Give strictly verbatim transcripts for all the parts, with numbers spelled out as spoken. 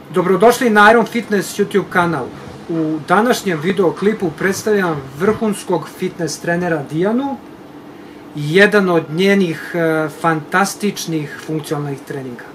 Dobrodošli na Iron Fitness YouTube kanal. U današnjem videoklipu predstavljam vrhunskog fitness trenera Dijanu i jedan od njenih fantastičnih funkcionalnih treninga.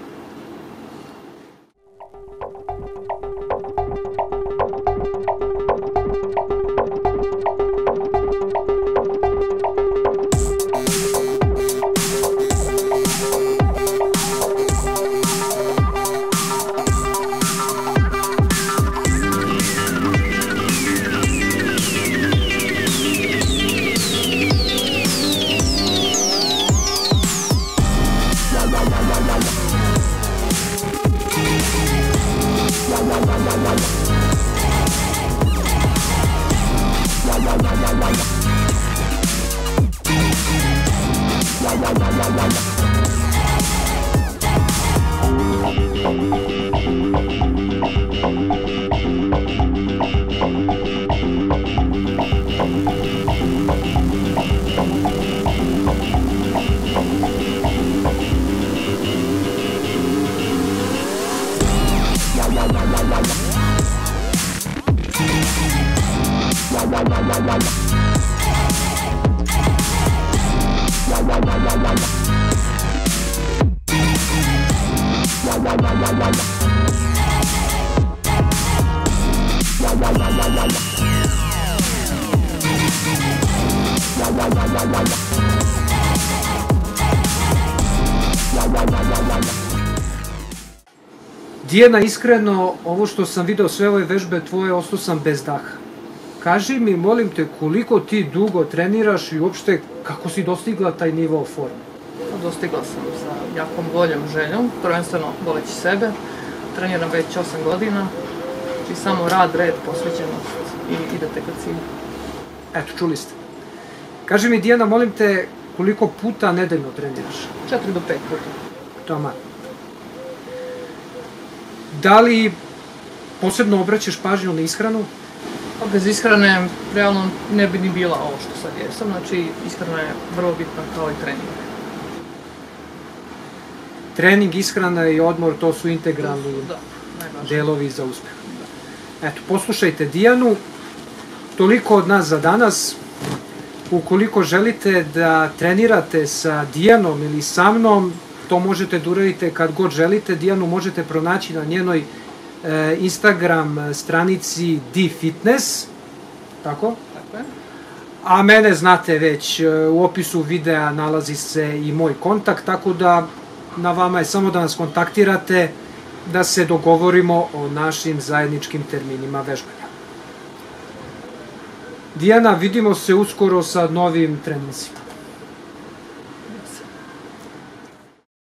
Dijana, iskreno, ovo što sam video, sve ove vežbe tvoje, ostao sam bez daha. Kaži mi, molim te, koliko ti dugo treniraš i uopšte kako si dostigla taj nivo forme? Dostigla sam sa jakom voljom, željom, prvenstveno voleći sebe. Treniram već osam godina i samo rad, red, posvećenost i idete ka cilju. Eto, čuli ste. Kaži mi, Dijana, molim te, koliko puta nedeljno treniraš? Četiri do pet puta. Toma. Da li posebno obraćaš pažnju na ishranu? Pa bez ishrane realno ne bi ni bila ovo što sad jesam, znači ishrana je vrlo bitna kao i trening. Trening, ishrana i odmor, to su integralni da, delovi za uspeh. Eto, poslušajte Dijanu, toliko od nas za danas. Ukoliko želite da trenirate sa Dijanom ili sa mnom, to možete da uradite kad god želite. Dijanu možete pronaći na njenoj e, Instagram stranici D Fitness, tako? Tako je. A mene znate već, u opisu videa nalazi se i moj kontakt, tako da na vama je samo da nas kontaktirate, da se dogovorimo o našim zajedničkim terminima vežbanja. Dijana, vidimo se uskoro sa novim treninzima.